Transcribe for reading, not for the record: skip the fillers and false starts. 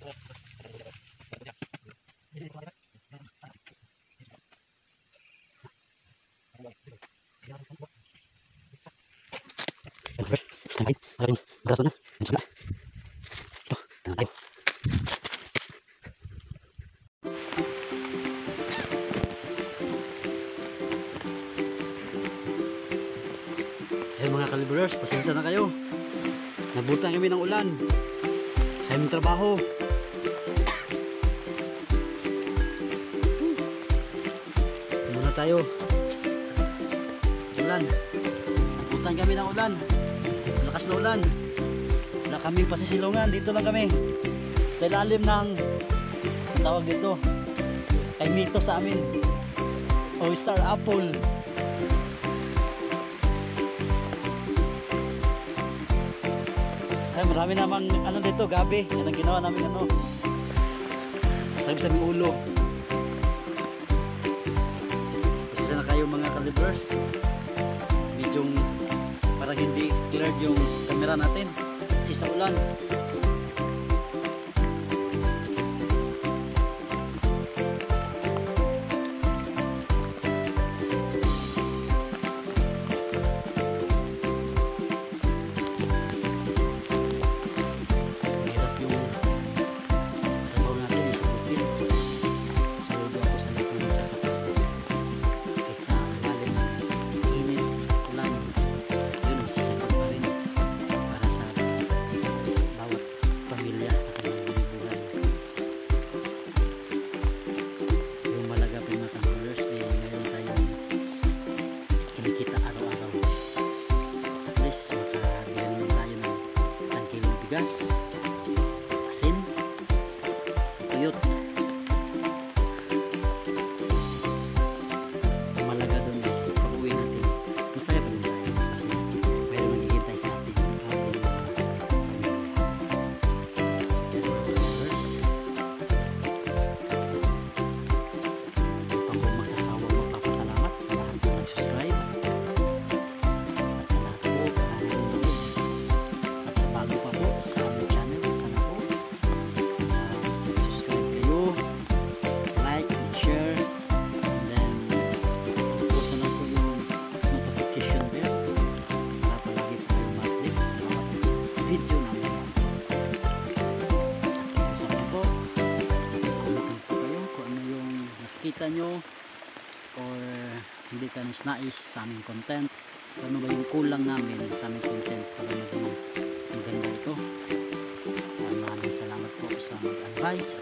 Mga kalibrers, pasensya na kayo. Nabutan kami ng ulan sa aming trabaho. Muna tayo. Ulan. Nabutan kami ng ulan. Lakas na ulan. Wala kaming pasisilungan. Dito lang kami. Sa ilalim ng tawag dito. Kay Mito sa amin. O Star Apple. Ay, marami namang ano dito, gabi. Yan ang ginawa namin ano. Sabi sa aming ulo. Kasi na kayo mga kalibers. Medyong parang hindi cleared yung camera natin. Kasi sa ulan. Asin, tuyot. Malaga doon guys, pag-uwi natin masaya pa rin tayo kasi mayroon maghihintay sa atin. Ako magsasawa magpapasalamat sa lahat ng nag-subscribe at sa lahat po at bago pa po sa aming channel, sana po subscribe kayo, like and share, and then post na lang po yung notification bell para palagi po kayo ma-update sa mga video namin. At sana po comment po kayo kung ano yung nakikita nyo or hindi ka nais sa aming content, ano ba yung kulang namin sa aming content para maging maganda ito. Maraming salamat po sa mag-advise